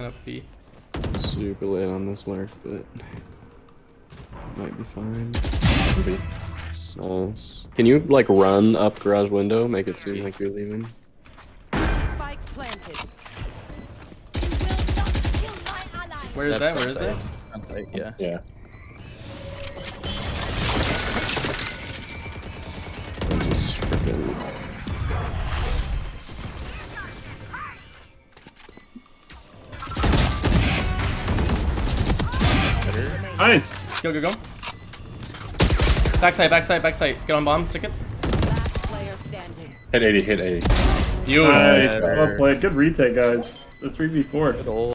looking up B. Super late on this lurk, but might be fine. Nice. Can you like run up garage window, make it seem like you're leaving? Spike planted. You will not kill my ally. Where is that? Where is that? Yeah. Yeah. I'm just freaking. Nice. Go, go, go. Backside, backside, backside. Get on bomb, stick it. Last player standing. Hit 80, hit 80. You. Nice. Well played. Good retake, guys. The 3v4. Good old.